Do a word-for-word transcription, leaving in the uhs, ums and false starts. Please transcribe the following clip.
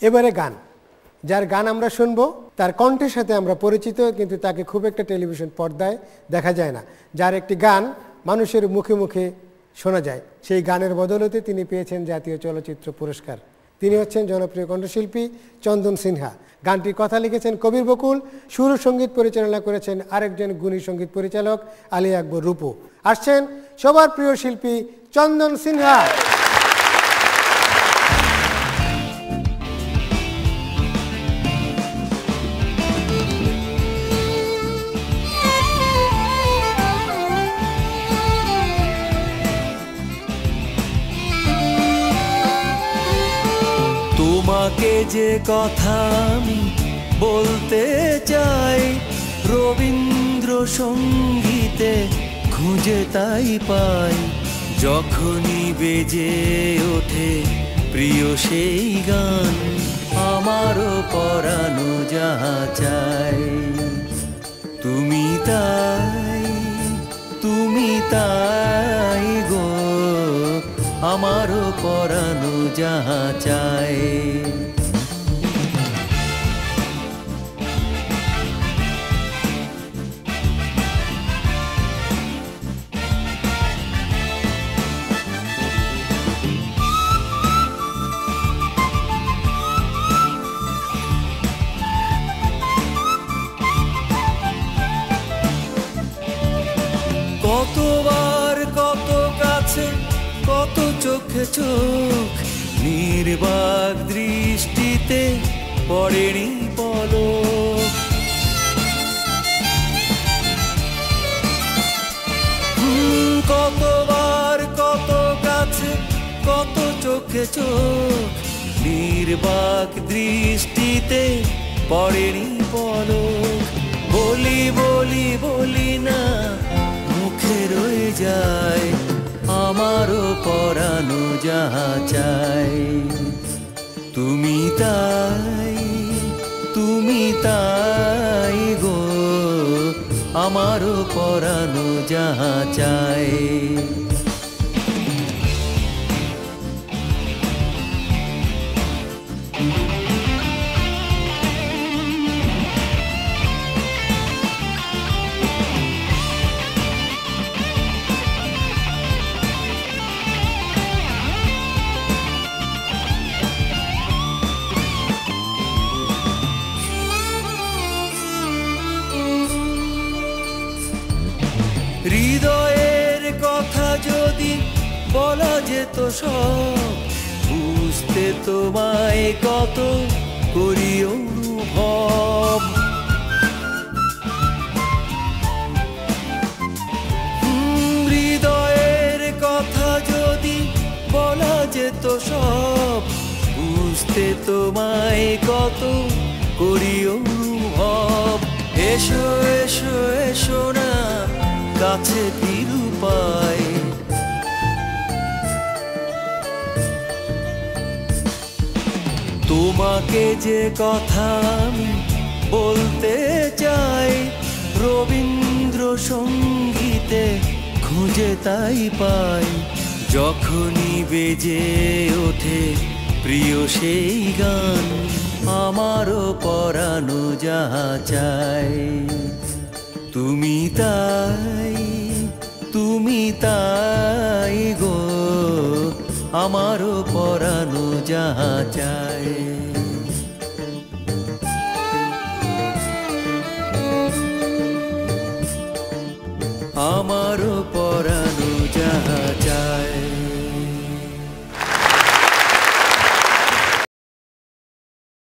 এবারে গান, যার গান আমরা শুনবো তার কণ্ঠের সাথে আমরা পরিচিত, কিন্তু তাকে খুব একটা টেলিভিশন পর্দায় দেখা যায় না। যার একটি গান মানুষের মুখে মুখে শোনা যায়, সেই গানের বদৌলতে তিনি পেয়েছেন জাতীয় চলচ্চিত্র পুরস্কার। তিনি হচ্ছেন জনপ্রিয় কণ্ঠশিল্পী চন্দন সিনহা। গানটির কথা লিখেছেন কবির বকুল, সুর সঙ্গীত পরিচালনা করেছেন আরেকজন গুণী সঙ্গীত পরিচালক আলী আকবর রূপু। আসছেন সবার প্রিয় শিল্পী চন্দন সিনহা। তোমাকে যে কথা আমি বলতে চাই, রবীন্দ্র সঙ্গীতে খুঁজে তাই পাই। যখনই বেজে ওঠে প্রিয় সেই গান, আমারও পরানো যাহা চাই। তুমি তাই, তুমি তাই গো, আমারও পরানো যাহা চাই। কতবার কত কাছে কত চোখে চোখ, নির্বাক দৃষ্টিতে পড়েনি পলক। কতবার কত কাছে কত চোখে চোখ, নির্বাক দৃষ্টিতে পড়েনি পলক। বলি বলি বলি না, মুখে রয়ে যায় আমারও পরানো যাহা চাই। তুমি তাই, তুমি তাই গো, আমারও পরানো যাহা চাই। হৃদয়ের কথা যদি বলা যেত সব, বুঝতে তোমায় কত করি অনুভব। হৃদয়ের কথা যদি বলা যেত সব, বুঝতে তোমায় কত করি অনুভব। এসো এসো এসো না কাছে ফিরু পাই, তোমাকে যে কথা আমি বলতে চাই, রবীন্দ্র সঙ্গীতে খুঁজে তাই পাই। যখনই বেজে ওঠে প্রিয় সেই গান, আমারও পরানো যাহা চাই। তুমি তাই, তুমি তাই গো, আমারও পরানো যাহা চাই। আমারও